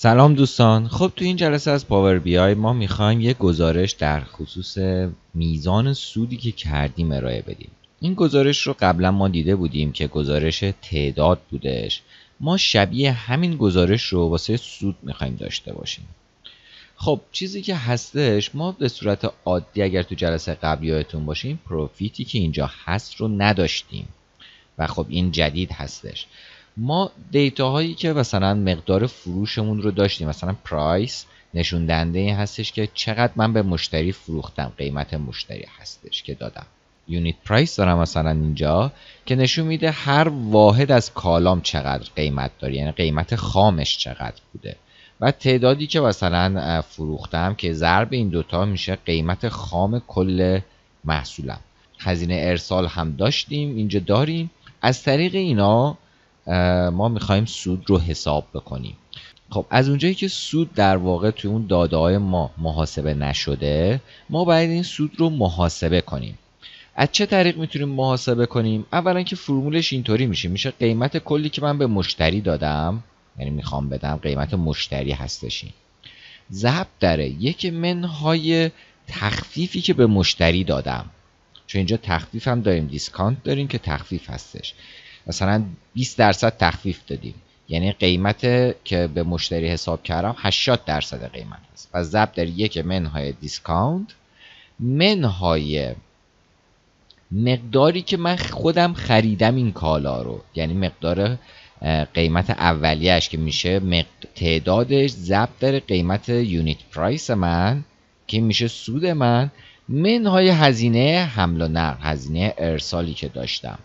سلام دوستان. خب تو این جلسه از پاور بی آی ما میخوایم یک گزارش در خصوص میزان سودی که کردیم ارائه بدیم. این گزارش رو قبلا ما دیده بودیم که گزارش تعداد بودش. ما شبیه همین گزارش رو واسه سود میخوایم داشته باشیم. خب چیزی که هستش، ما به صورت عادی اگر تو جلسه قبلی یادتون باشیم پروفیتی که اینجا هست رو نداشتیم و خب این جدید هستش. ما دیتا هایی که مثلا مقدار فروشمون رو داشتیم، مثلا پرایس نشون دهنده این هستش که چقدر من به مشتری فروختم، قیمت مشتری هستش که دادم. یونیت پرایس دارم مثلا اینجا که نشون میده هر واحد از کالام چقدر قیمت داره، یعنی قیمت خامش چقدر بوده. و تعدادی که مثلا فروختم که ضرب این دوتا میشه قیمت خام کل محصولم. هزینه ارسال هم داشتیم اینجا داریم. از طریق اینا ما میخوایم سود رو حساب بکنیم. خب از اونجایی که سود در واقع توی اون داده های ما محاسبه نشده، ما باید این سود رو محاسبه کنیم. از چه طریق میتونیم محاسبه کنیم؟ اولا که فرمولش اینطوری میشه قیمت کلی که من به مشتری دادم، یعنی میخوام بدم قیمت مشتری هستشین، ضرب در یک منهای تخفیفی که به مشتری دادم. چون اینجا تخفیف هم داریم، دیسکانت داریم که تخفیف هستش. مثلا 20% تخفیف دادیم، یعنی قیمت که به مشتری حساب کردم 80% قیمت هست. پس ضرب در یک منهای دیسکانت منهای مقداری که من خودم خریدم این کالا رو، یعنی مقدار قیمت اولیه‌اش که میشه تعدادش ضرب در قیمت یونیت پرایس من که میشه سود من، منهای هزینه حمل و نقل، هزینه ارسالی که داشتم،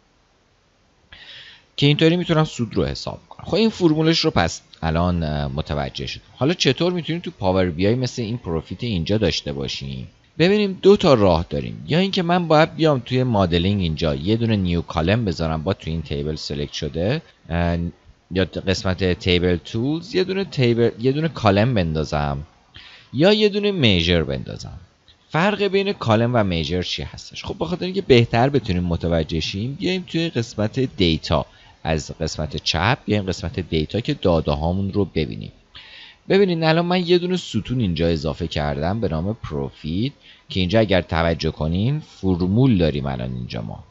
که اینطوری میتونم سود رو حساب کنم. خب این فرمولش رو پس الان متوجه شدیم. حالا چطور میتونیم تو پاور بی آی مثل این پروفیت اینجا داشته باشیم؟ ببینیم دو تا راه داریم. یا اینکه من باید بیام توی مدلینگ اینجا یه دونه نیو کالم بذارم با تو این تیبل سلکت شده، یا قسمت تیبل تولز یه دونه کالم بندازم، یا یه دونه میجر بندازم. فرق بین کالم و میجر چی هستش؟ خب بخاطر اینکه بهتر بتونیم متوجه شیم، بیایم توی قسمت دیتا، از قسمت چپ بیایم قسمت دیتا که داده هامون رو ببینیم. ببینید الان من یه دونه ستون اینجا اضافه کردم به نام پروفیت، که اینجا اگر توجه کنین فرمول داریم. الان اینجا ما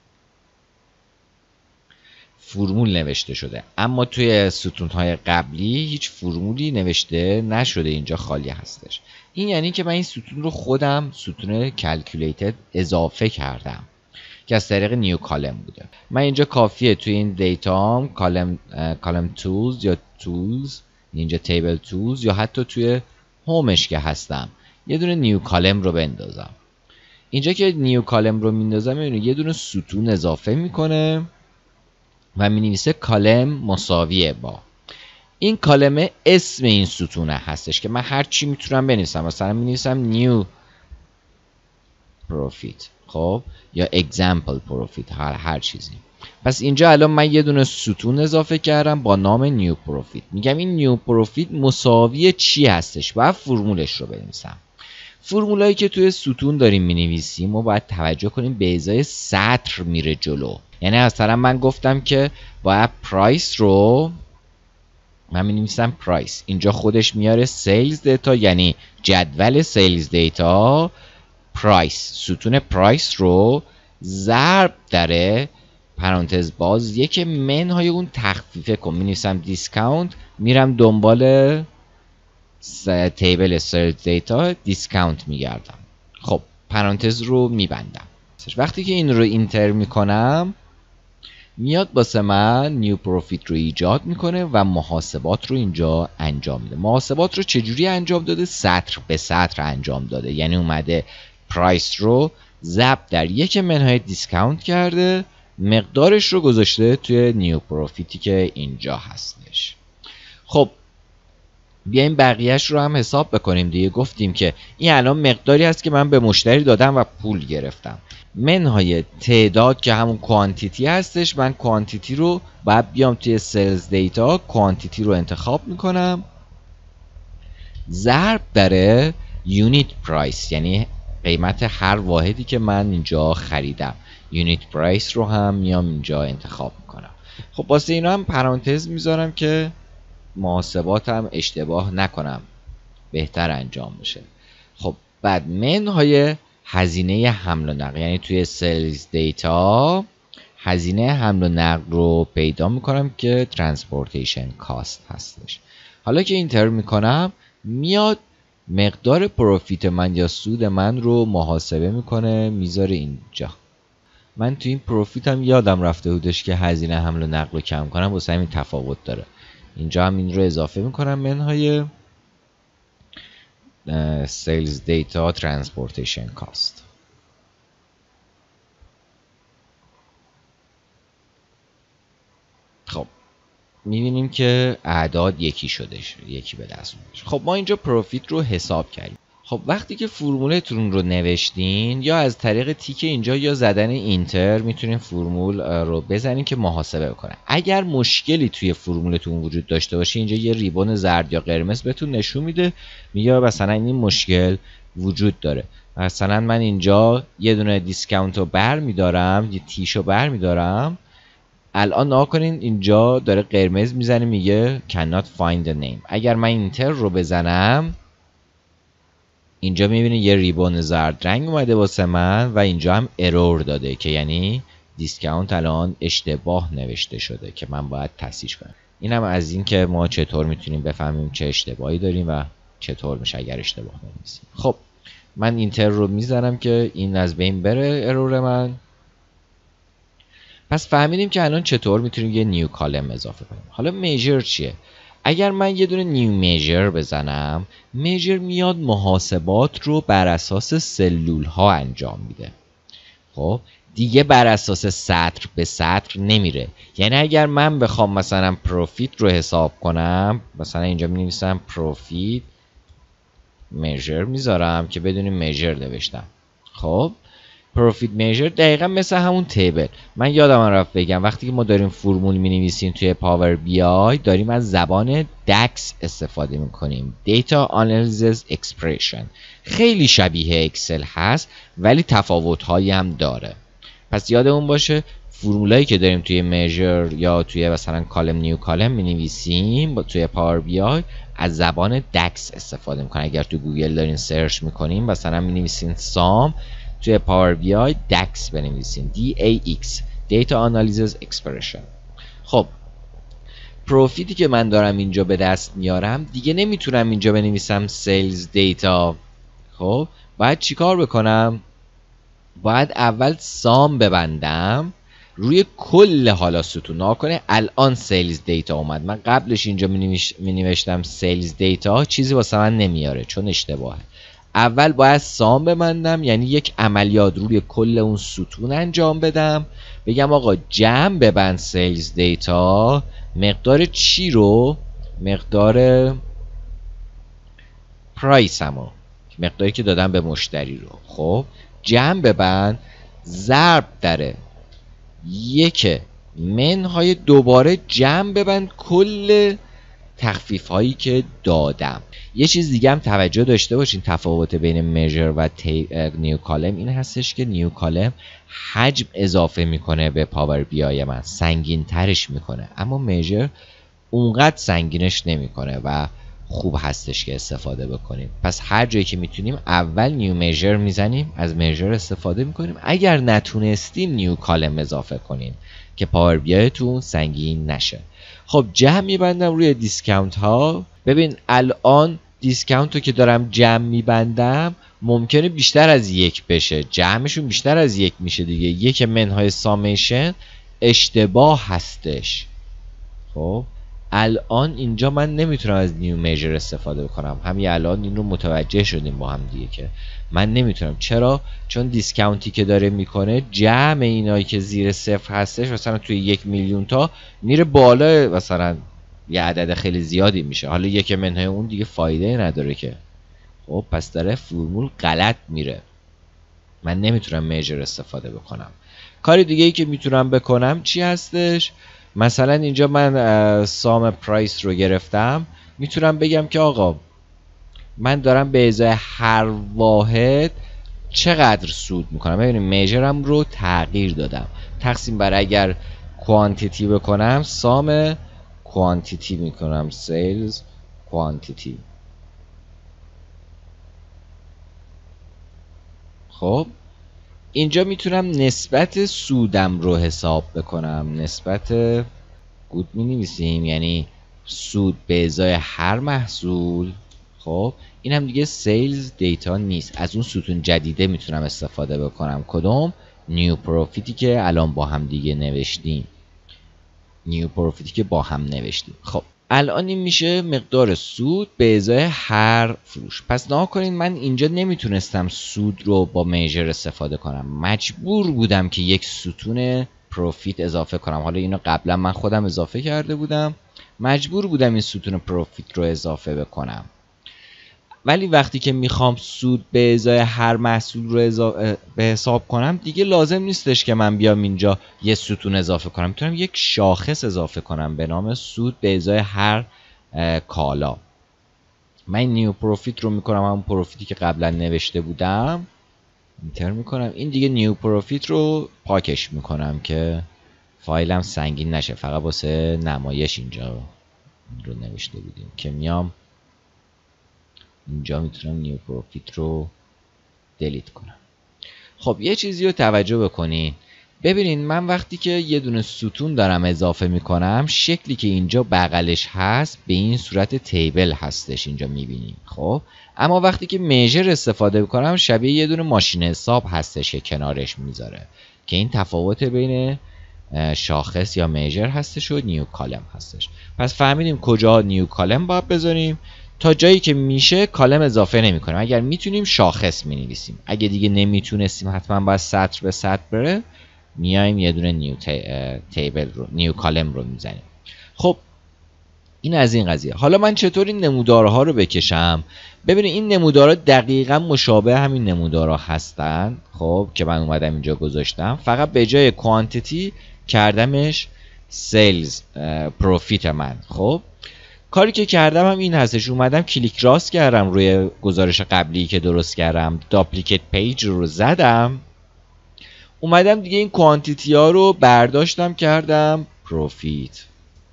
فرمول نوشته شده، اما توی ستون‌های قبلی هیچ فرمولی نوشته نشده، اینجا خالی هستش. این یعنی که من این ستون رو خودم ستون کلکولیتد اضافه کردم که از طریق نیو کالم بوده. من اینجا کافیه توی این دیتام کالم تولز یا تولز، اینجا تیبل تولز، یا حتی توی هومش که هستم یه دونه نیو کالم رو بندازم. اینجا که نیو کالم رو میندازم یه دونه ستون اضافه میکنه و مینویسه کالم مساویه با این کالمه اسم این ستونه هستش که من هر چی میتونم بنویسم. مثلا مینویسم نیو پروفیت، خب، یا اگزامپل پروفیت، هر چیزی. پس اینجا الان من یه دونه ستون اضافه کردم با نام نیو پروفیت. میگم این نیو پروفیت مساوی چی هستش و فرمولش رو بنویسم. فرمولایی که توی ستون داریم مینویسیم و باید توجه کنیم به ازای سطر میره جلو. یعنی مثلا من گفتم که باید پرایس رو من مینویسم پرایس، اینجا خودش میاره سیلز دیتا، یعنی جدول سیلز دیتا پرایس، ستون پرایس رو ضرب در پرانتز باز یک منهای اون تخفیفه کن. مینویسم دیسکاونت، میرم دنبال تیبل سیلز دیتا دیسکاونت میگردم. خب پرانتز رو میبندم. وقتی که این رو اینتر میکنم میاد واسه من نیو پروفیت رو ایجاد میکنه و محاسبات رو اینجا انجام میده. محاسبات رو چجوری انجام داده؟ سطر به سطر انجام داده. یعنی اومده پرایس رو ضرب در یک منهای دیسکاونت کرده، مقدارش رو گذاشته توی نیو پروفیتی که اینجا هستش. خب بیایم بقیهش رو هم حساب بکنیم دیگه. گفتیم که این الان مقداری هست که من به مشتری دادم و پول گرفتم. منهای تعداد که همون کوانتیتی هستش، من کوانتیتی رو باید بیام توی سیلز دیتا، کوانتیتی رو انتخاب میکنم ضرب در یونیت پرایس، یعنی قیمت هر واحدی که من اینجا خریدم. یونیت پرایس رو هم میام اینجا انتخاب میکنم. خب واسه اینا هم پرانتز میذارم که محاسباتم اشتباه نکنم، بهتر انجام بشه. خب بعد منهای هزینه حمل و نقل، یعنی توی سیلز دیتا هزینه حمل و نقل رو پیدا میکنم که ترانسپورتیشن کاست هستش. حالا که اینتر میکنم میاد مقدار پروفیت من یا سود من رو محاسبه میکنه میذاره اینجا. من تو این پروفیت هم یادم رفته بودش که هزینه حمل و نقل رو کم کنم، واسه همین تفاوت داره. اینجا هم این رو اضافه میکنم منهای سیلز دیتا ترانسپورتیشن کاست. خب میبینیم که اعداد یکی شده، یکی به دست اومد. خب ما اینجا پروفیت رو حساب کردیم. خب وقتی که فرمولتون رو نوشتین یا از طریق تیک اینجا یا زدن اینتر میتونین فرمول رو بزنین که محاسبه کنه. اگر مشکلی توی فرمولتون وجود داشته باشه اینجا یه ریبون زرد یا قرمز بهتون نشون میده، میگه مثلا این مشکل وجود داره. مثلا من اینجا یه دونه دیسکانت رو برمیدارم، یه تیش رو برمیدارم. الان نگاه کنین اینجا داره قرمز میزنه میگه cannot find the name. اگر من اینتر رو بزنم اینجا میبینید یه ریبون زرد رنگ اومده واسه من و اینجا هم ارور داده که یعنی دیسکانت الان اشتباه نوشته شده که من باید تصحیح کنم. این هم از این که ما چطور میتونیم بفهمیم چه اشتباهی داریم و چطور میشه اگر اشتباه نویسیم. خب من اینتر رو میزنم که این از بین بره ارور من. پس فهمیدیم که الان چطور میتونیم یه نیو کالم اضافه کنیم. حالا میجر چیه؟ اگر من یه دونه نیو میجر بزنم، میجر میاد محاسبات رو بر اساس سلول ها انجام میده. خب دیگه بر اساس سطر به سطر نمیره. یعنی اگر من بخوام مثلا پروفیت رو حساب کنم، مثلا اینجا می نویسم پروفیت میجر میذارم که بدون میجر نوشتم. خب پروفیت میجر دقیقا مثل همون تیبل. من یادم رفت بگم وقتی که ما داریم فرمول می نویسیم توی پاور بی آی داریم از زبان دکس استفاده می کنیم. دیتا آنالیسیس اکسپرشن. خیلی شبیه اکسل هست ولی تفاوت هایی هم داره. پس یادمون باشه فرمولایی که داریم توی میجر یا توی مثلا کالم نیو کالم می نویسیم توی پاور بی آی از زبان دکس استفاده می کنیم. اگر تو گوگل دارین سرچ می کنیم مثلا می نویسین سام، توی پاور بی آی دکس بنویسین DAX Data Analysis Expression. خب پروفیتی که من دارم اینجا به دست میارم دیگه نمیتونم اینجا بنویسم سیلز دیتا. خب باید چیکار بکنم؟ باید اول سام ببندم روی کل حالا ستون. نکنه الان سیلز دیتا اومد، من قبلش اینجا می نوشتم سیلز دیتا، چیزی واسه من نمیاره چون اشتباهه. اول باید سام ببندم، یعنی یک عملیات روی کل اون ستون انجام بدم، بگم آقا جمع ببند سیلز دیتا، مقدار چی رو؟ مقدار پرایس همو، مقداری که دادم به مشتری رو. خب جمع ببند ضرب داره یک منهای دوباره جمع ببند کل تخفیف هایی که دادم. یه چیز دیگه هم توجه داشته باشین، تفاوت بین میجر و نیو کالم این هستش که نیو کالم حجم اضافه میکنه به پاور بی آی من، سنگین ترش میکنه، اما میجر اونقدر سنگینش نمیکنه و خوب هستش که استفاده بکنیم. پس هر جایی که میتونیم اول نیو میجر میزنیم، از میجر استفاده میکنیم، اگر نتونستیم نیو کالم اضافه کنیم که پاور بی آی تون سنگین نشه. خب جمع میبندم روی دیسکانت ها. ببین الان دیسکانت رو که دارم جمع میبندم ممکنه بیشتر از یک بشه، جمعشون بیشتر از یک میشه دیگه. یک منهای سامیشن اشتباه هستش. خب الان اینجا من نمیتونم از نیو میجر استفاده بکنم. همین الان این رو متوجه شدیم با هم دیگه که من نمیتونم. چرا؟ چون دیسکانتی که داره میکنه جمع اینایی که زیر صفر هستش مثلا توی 1 میلیون تا میره بالا، مثلا یه عدد خیلی زیادی میشه. حالا یک منهای اون دیگه فایده نداره که. خب پس داره فرمول غلط میره، من نمیتونم میجر استفاده بکنم. کاری دیگه ای که میتونم بکنم چی هستش؟ مثلا اینجا من سام پرایس رو گرفتم، میتونم بگم که آقا من دارم به ازای هر واحد چقدر سود میکنم. ببینیم میجرم رو تغییر دادم، تقسیم بر اگر کوانتیتی بکنم سام کوانتیتی میکنم، سیلز کوانتیتی. خب اینجا میتونم نسبت سودم رو حساب بکنم. نسبت گود می نویسیم، یعنی سود به ازای هر محصول. خب این هم دیگه سیلز دیتا نیست، از اون ستون جدیده میتونم استفاده بکنم. کدوم؟ نیو پروفیتی که الان با هم دیگه نوشتیم. خب الان این میشه مقدار سود به ازای هر فروش. پس نگاه کنید، من اینجا نمیتونستم سود رو با میجر استفاده کنم، مجبور بودم که یک ستون پروفیت اضافه کنم. حالا اینو قبلا من خودم اضافه کرده بودم، مجبور بودم این ستون پروفیت رو اضافه بکنم. ولی وقتی که میخوام سود به ازای هر محصول رو به حساب کنم، دیگه لازم نیستش که من بیام اینجا یه ستون اضافه کنم. میتونم یک شاخص اضافه کنم به نام سود به ازای هر کالا. من نیو پروفیت رو میکنم، همون پروفیتی که قبلا نوشته بودم، اینتر میکنم. این دیگه نیو پروفیت رو پاکش میکنم که فایلم سنگین نشه، فقط واسه نمایش اینجا رو نوشته بودیم که میام اینجا میتونم نیو پروفیت رو دلیت کنم. خب یه چیزی رو توجه بکنین، ببینین من وقتی که یه دونه ستون دارم اضافه میکنم، شکلی که اینجا بغلش هست به این صورت تیبل هستش، اینجا میبینیم. خب اما وقتی که میجر استفاده میکنم، شبیه یه دونه ماشین حساب هستش که کنارش میذاره، که این تفاوت بین شاخص یا میجر هستش و نیو کالم هستش. پس فهمیدیم کجا نیو کالم باید بذاریم. تا جایی که میشه کالم اضافه نمی کنیم. اگر میتونیم شاخص می نویسیم، اگه دیگه نمیتونستیم حتما باید سطر به سطر بره، میایم یه دونه نیو تیبل رو، نیو کالم رو میزنیم. خب این از این قضیه. حالا من چطور این نمودارها رو بکشم؟ ببینید این نمودارها دقیقا مشابه همین نمودارها هستن، خب که من اومدم اینجا گذاشتم، فقط به جای کوانتیتی کردمش سیلز پروفیت من. خب کاری که کردم هم این هستش، اومدم کلیک راست کردم روی گزارش قبلی که درست کردم، داپلیکیت پیج رو زدم، اومدم دیگه این کوانتیتی ها رو برداشتم کردم پروفیت،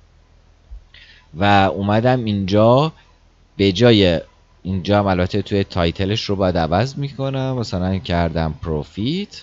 و اومدم اینجا به جای اینجا هم البته توی تایتلش رو باید عوض میکنم، مثلا کردم پروفیت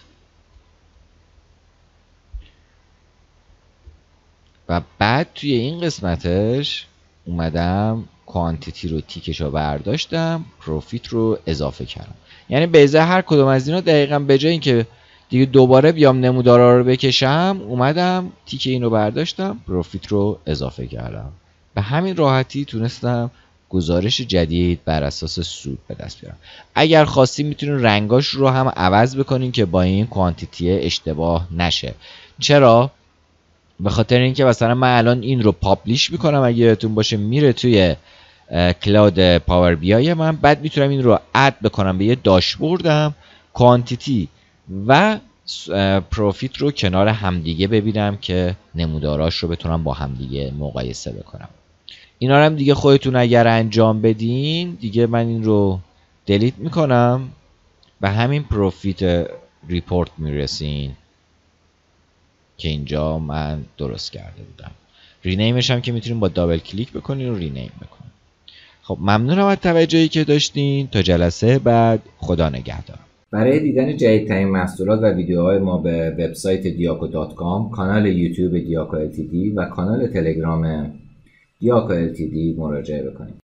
و بعد توی این قسمتش اومدم کوانتیتی رو تیکش رو برداشتم، پروفیت رو اضافه کردم. یعنی به ازای هر کدوم از اینا دقیقاً به جای اینکه دیگه دوباره بیام نمودارا رو بکشم، اومدم تیک این رو برداشتم، پروفیت رو اضافه کردم. به همین راحتی تونستم گزارش جدید بر اساس سود به دست بیارم. اگر خواستیم میتونین رنگاش رو هم عوض بکنین که با این کوانتیتی اشتباه نشه. چرا؟ به خاطر اینکه مثلا من الان این رو پابلیش میکنم، اگه یادتون باشه میره توی کلاود پاور بی آی من، بعد میتونم این رو اد بکنم به یه داشبوردم، کوانتیتی و پروفیت رو کنار همدیگه ببینم که نموداراش رو بتونم با همدیگه مقایسه بکنم. اینا رو هم دیگه خودتون اگر انجام بدین، دیگه من این رو دلیت میکنم، به همین پروفیت ریپورت میرسین که اینجا من درست کرده بودم. رینیمش هم که میتونیم با دابل کلیک بکنین و رینیم بکنین. خب ممنونم از توجهی که داشتین. تا جلسه بعد، خدا نگهدار. برای دیدن جدیدترین محصولات و ویدیوهای ما به وبسایت diaco.com، کانال یوتیوب دیاکو LTD و کانال تلگرام دیاکو LTD مراجعه بکنید.